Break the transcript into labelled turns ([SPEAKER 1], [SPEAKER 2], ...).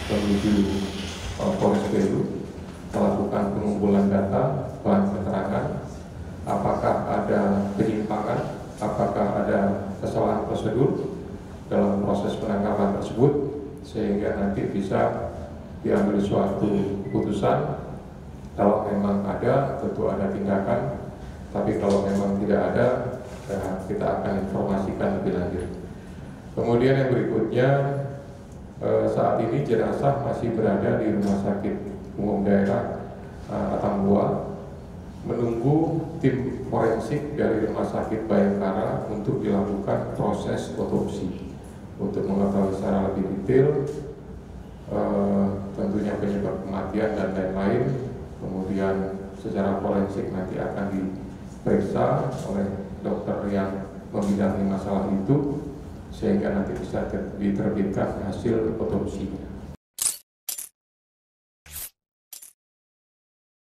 [SPEAKER 1] menuju Polres Belu melakukan pengumpulan data, bahan keterangan, apakah ada penyimpangan, apakah ada kesalahan prosedur dalam proses penangkapan tersebut, sehingga nanti bisa diambil suatu keputusan. Kalau memang ada, tentu ada tindakan, tapi kalau memang tidak ada, ya, kita akan informasikan lebih lanjut. Kemudian yang berikutnya, saat ini jenazah masih berada di Rumah Sakit Umum Daerah Atambua, menunggu tim forensik dari Rumah Sakit Bayangkara untuk dilakukan proses otopsi untuk mengetahui secara lebih detail tentunya penyebab kematian dan lain-lain. Kemudian secara forensik nanti akan diperiksa oleh dokter yang membidangi masalah itu, sehingga nanti bisa diterbitkan hasil otopsi.